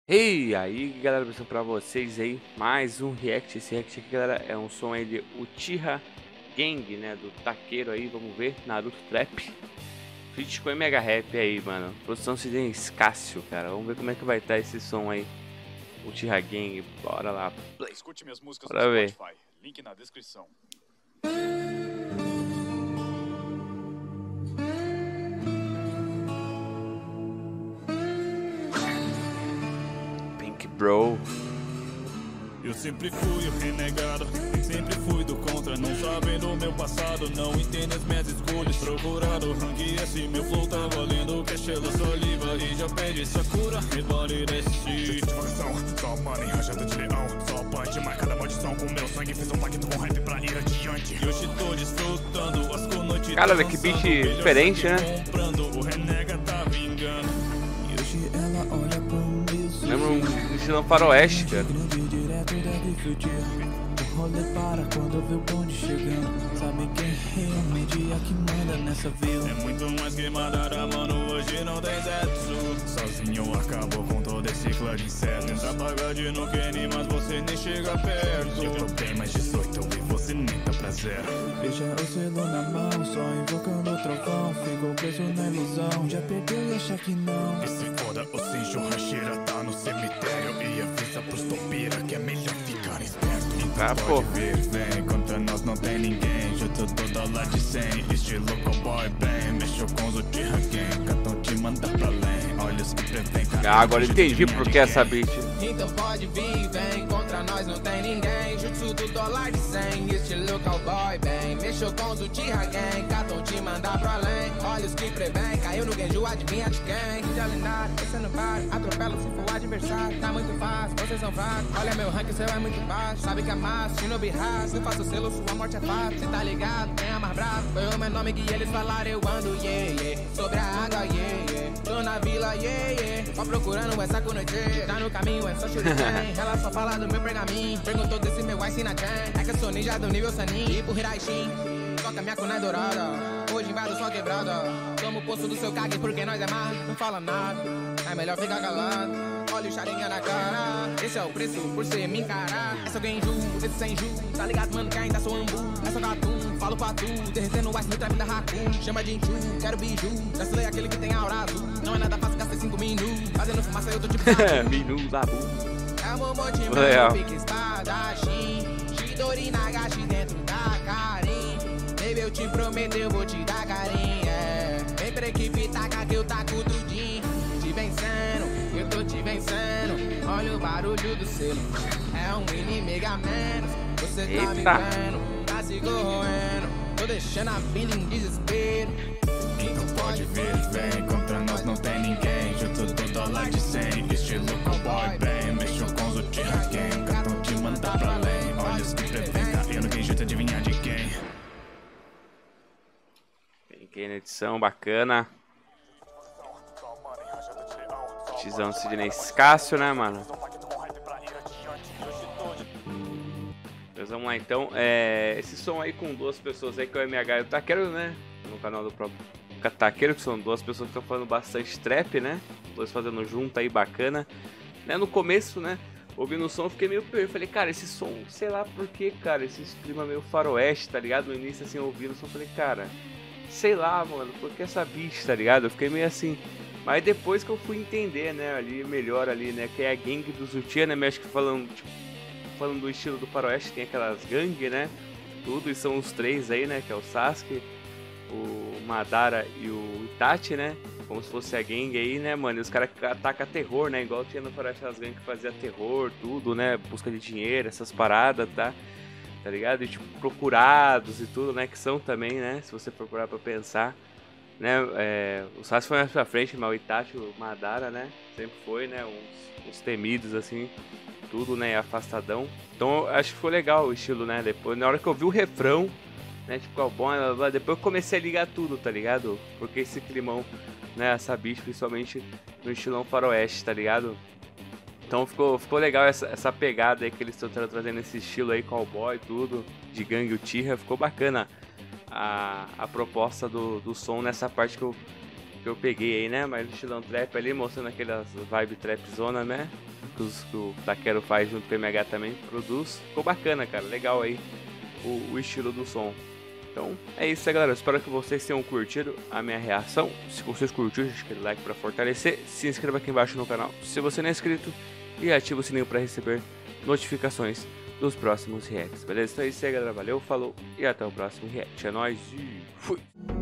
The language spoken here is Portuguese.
E aí galera, pensando pra vocês aí mais um react. Esse react aqui, galera, é um som aí de Uchiha Gang, né, do Takeru aí, vamos ver, Naruto Trap feat com MH Rap aí, mano, produção Sidney Scácio, cara, vamos ver como é que vai estar esse som aí, Uchiha Gang, bora lá, play. Escute minhas músicas Bora no ver. Spotify, link na descrição. Pink Bro. Eu sempre fui o renegado, sempre fui do contra, não sabendo o meu passado, não entendo as minhas escolhas. Procurado rank esse meu flow tá valendo que é Shella Saliva e já pede Sakura, me vale desse. Satisfação, só money, rajada de leão, só punch, marcada maldição com meu sangue, fiz um pacto com hype pra ir adiante. E hoje tô desfrutando as noites. Cara, que beat diferente, né? Comprando, o renega tá vingando. E hoje ela olha pro meu Lembra um estilo faroeste, cara. O rolê para quando vê o bonde chegando. Sabe quem realmente é que manda nessa vila? É muito mais que mandar, mano, hoje não tem sexo. Sozinho eu acabo com todo esse clã de insetos. Tenta pagar de no Kenny, mas você nem chega perto. Eu tô bem mais 18 e você nem tá pra zero. Veja o selo na mão, só invocando o trovão. Ficou preso na ilusão, já perdeu e acha que não. E se foda, o Senjo Hashira tá no cemitério. E avisa pros topira que é melhor ficar esperto. Ah, pô. Vir, vem, contra nós não tem ninguém. Junto toda lá de 100, estilo cowboy bem. Mexeu com os Uchiha Gang, cartão te manda pra além. Olhos que prevém, Ah, agora eu entendi por que essa beat. Então pode vir, vem, contra nós não tem ninguém. Jutsu do dólar de 100, estilo cowboy bem. Mexeu com os Uchiha Gang, cartão te mandar pra além. Olhos que prevém, caiu no Genju, adivinha de quem? Já lendário, você não para, atropela se for o adversário. Tá muito fácil, vocês são fracos. Olha meu rank, o seu é muito baixo. Sabe que é massa, Shinobi Haas. Não faço selo, sua morte é fato. Cê tá ligado, quem é mais bravo? Foi o meu nome que eles falaram, eu ando, yeah, yeah. Sobre a água, yeah, yeah. Tô na vila, yeah, yeah. Só procurando essa com noite. Tá no caminho, é só shuriken. Ela só fala do meu pergaminho. Perguntou desse meu ice na chain. É que eu sou ninja do nível Sanin. E pro Hiraishin, só que a minha cuna é dourada. Hoje invado sua quebrada. Toma o posto do seu cague porque nós é má. Não fala nada, é melhor ficar calado. Olha o charinha na cara. Esse é o preço por você me encarar. É só Genju, esse sem ju. Tá ligado, mano, que ainda sou ambu. É só gatum, falo pra tu. Derretendo o ice no trap da Hakun. Chama de Inchu, quero biju. Já selei aquele que tem aura azul. Não é nada fácil, gastei 5 minutos. Fazendo fumaça, eu tô tipo Minu da Bu. é o Momote, Legal. mano, pique espadachim. Shidori Nagashi dentro da Karin. Baby, eu te prometo, eu vou te dar carinho, é. Vem pra equipe, taca que eu taco tudinho. Te vencendo, eu tô te vencendo. Olha o barulho do selo, é um mini mega menos. Você tá me Eita. vendo, tá se corroendo. Tô deixando a vida em desespero. Então pode vir, vem, contra nós não tem ninguém. Junto toda lá de 100, estilo cowboy bem. Mexeu com os Uchiha Gang, cartão te manda pra além. Olhos que prevém, caiu no quem jeito adivinhar de quem. Peguei na edição, bacana. Tizão Sidney Scácio, né, mano? Mas vamos lá então. Esse som aí com duas pessoas aí, que é o MH e o Takeru, né? No canal do próprio Takeru, que são duas pessoas que estão falando bastante trap, né? Dois fazendo junto aí, bacana. Né? No começo, né? Ouvindo o som, eu fiquei meio perdido. Falei, cara, esse som, sei lá por que, cara, esse clima meio faroeste, tá ligado? No início, assim, ouvindo o som, falei, cara, sei lá, mano, por que essa beat, tá ligado? Eu fiquei meio assim. Mas depois que eu fui entender, né, ali, melhor ali, né, que é a gangue dos Uchiha, né, mas acho que falando, tipo, falando do estilo do faroeste, tem aquelas gangues, né, tudo, e são os três aí, né, que é o Sasuke, o Madara e o Itachi, né, como se fosse a gangue aí, né, mano, e os caras atacam terror, né, igual tinha no faroeste as gangues que fazia terror, tudo, né, busca de dinheiro, essas paradas, tá ligado? E tipo, procurados e tudo, né, que são também, né, se você procurar pra pensar, né, o Sasuke foi mais pra frente, mas o Itachi, o Madara, né, sempre foi, né, uns temidos, assim, tudo, né, afastadão. Então, eu acho que foi legal o estilo, né, depois, na hora que eu vi o refrão, né, tipo, ó, bom, depois eu comecei a ligar tudo, tá ligado? Porque esse climão, né, essa beat, principalmente no estilão faroeste, tá ligado? Então ficou legal essa pegada aí que eles estão trazendo, esse estilo aí, cowboy, tudo, de gangue Uchiha, ficou bacana a proposta do som nessa parte que eu peguei aí, né? Mas o estilão trap ali, mostrando aquelas vibe trap zona, né? gráficos que o Taquero faz junto com o MH também produz. Ficou bacana, cara, legal aí o estilo do som. Então é isso aí, galera, eu espero que vocês tenham curtido a minha reação. Se vocês curtiram, deixa aquele like para fortalecer, se inscreva aqui embaixo no canal se você não é inscrito e ativa o sininho para receber notificações dos próximos reacts, beleza? Então é isso aí, galera, valeu, falou e até o próximo react. É nóis e fui!